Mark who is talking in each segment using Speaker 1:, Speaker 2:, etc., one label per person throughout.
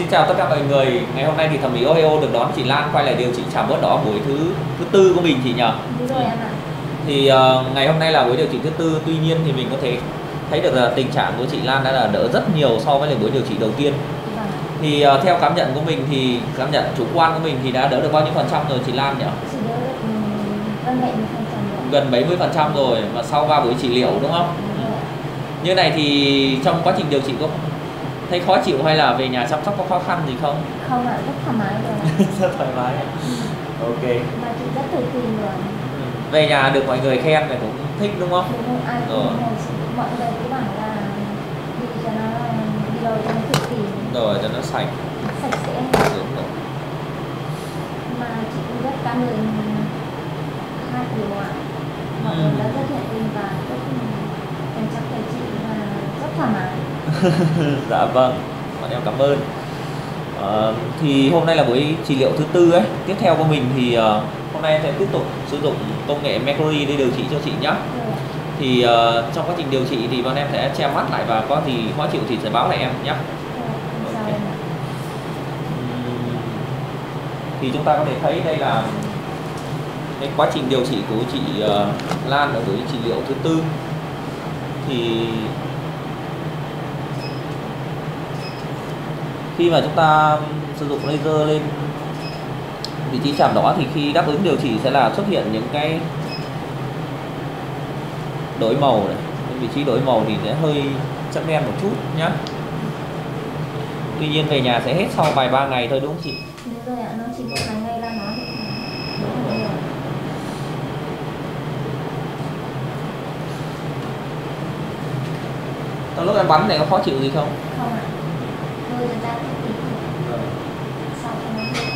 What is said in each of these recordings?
Speaker 1: Xin chào tất cả mọi người. Ngày hôm nay thì thẩm mỹ Ohio được đón chị Lan quay lại điều trị chàm bớt đỏ buổi thứ tư của mình chị nhỉ?
Speaker 2: Đúng rồi em ạ.
Speaker 1: Thì ngày hôm nay là buổi điều trị thứ tư, tuy nhiên thì mình có thể thấy được là tình trạng của chị Lan đã là đỡ rất nhiều so với lại buổi điều trị đầu tiên.
Speaker 2: Vâng.
Speaker 1: Thì theo cảm nhận của mình thì cảm nhận chủ quan của mình thì đã đỡ được bao nhiêu phần trăm rồi chị Lan nhỉ?
Speaker 2: Chị đỡ được gần 70% rồi.
Speaker 1: Gần 70% rồi, và sau 3 buổi trị liệu đúng không?
Speaker 2: Đúng rồi ạ.
Speaker 1: Như này thì trong quá trình điều trị có thấy khó chịu hay là về nhà chăm sóc có khó khăn gì không?
Speaker 2: Không ạ, rất thoải mái rồi.
Speaker 1: Rất thoải mái. Ok.
Speaker 2: Mà chị rất tự tin rồi.
Speaker 1: Về nhà được mọi người khen thì cũng thích đúng không?
Speaker 2: Đúng không? Ai cũng hay chị, mọi người cứ bảo là đi cho nó đi đâu cho nó tự tin.
Speaker 1: Rồi cho nó sạch.
Speaker 2: Sạch sẽ.
Speaker 1: Đúng rồi.
Speaker 2: Mà chị cũng rất cảm ơn hai điều ạ. Mọi người đã rất nhiệt tình và rất chăm sóc cho chị và rất thoải mái.
Speaker 1: Dạ vâng, bọn em cảm ơn. Thì hôm nay là buổi trị liệu thứ tư ấy. Tiếp theo của mình thì hôm nay em sẽ tiếp tục sử dụng công nghệ Mercury để điều trị cho chị nhé. Thì trong quá trình điều trị thì bọn em sẽ che mắt lại và có gì khó chịu thì sẽ báo lại em nhé. Okay. Thì chúng ta có thể thấy đây là cái quá trình điều trị của chị Lan ở buổi trị liệu thứ tư. Thì khi mà chúng ta sử dụng laser lên vị trí chàm đỏ thì khi đáp ứng điều trị sẽ là xuất hiện những cái đổi màu này. Cái vị trí đổi màu thì sẽ hơi chấm đen một chút nhé. Tuy nhiên về nhà sẽ hết sau vài 3 ngày thôi đúng không chị?
Speaker 2: Đúng rồi ạ, nó chỉ một vài ngày là nó hết.
Speaker 1: Trong lúc em bắn này có khó chịu gì không?
Speaker 2: Không ạ. Thôi ra tự tin. Sau cho nó hết.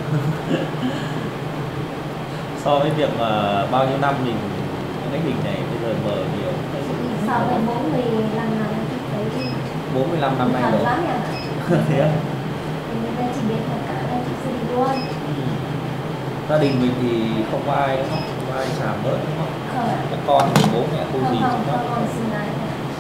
Speaker 1: So với việc mà bao nhiêu năm mình cái hình này bây giờ mờ nhiều.
Speaker 2: Sau với 45 năm chị thấy
Speaker 1: 45 năm nay rồi.
Speaker 2: lắm em ạ.
Speaker 1: Thế á?
Speaker 2: Thì người ta chỉ biết là cả là chị sẽ đi luôn.
Speaker 1: Gia đình mình thì không có ai đúng không? Không có ai chàm bớt đúng không?
Speaker 2: Không ạ.
Speaker 1: Các con thì bố mẹ cô gì
Speaker 2: Không,
Speaker 1: chúng nó.
Speaker 2: con xin lại.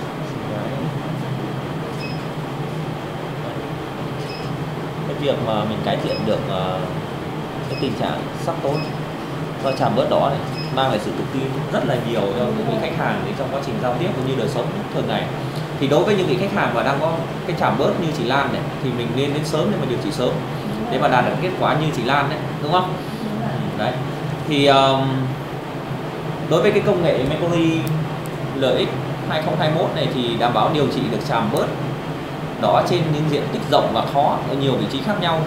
Speaker 1: Cái việc mà mình cải thiện được cái tình trạng sắc tố do chàm bớt đỏ này mang lại sự tự tin rất là nhiều cho những vị khách hàng trong quá trình giao tiếp cũng như đời sống thường ngày. Thì đối với những vị khách hàng mà đang có cái chàm bớt như chị Lan này thì mình nên đến sớm để mà điều trị sớm để mà đạt được kết quả như chị Lan đấy, đúng không? Đấy. Thì đối với cái công nghệ Mercury LX 2021 này thì đảm bảo điều trị được chàm bớt đỏ trên những diện tích rộng và khó ở nhiều vị trí khác nhau.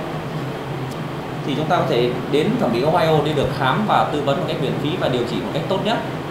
Speaker 1: Thì chúng ta có thể đến thẩm mỹ Ohio để được khám và tư vấn một cách miễn phí và điều trị một cách tốt nhất.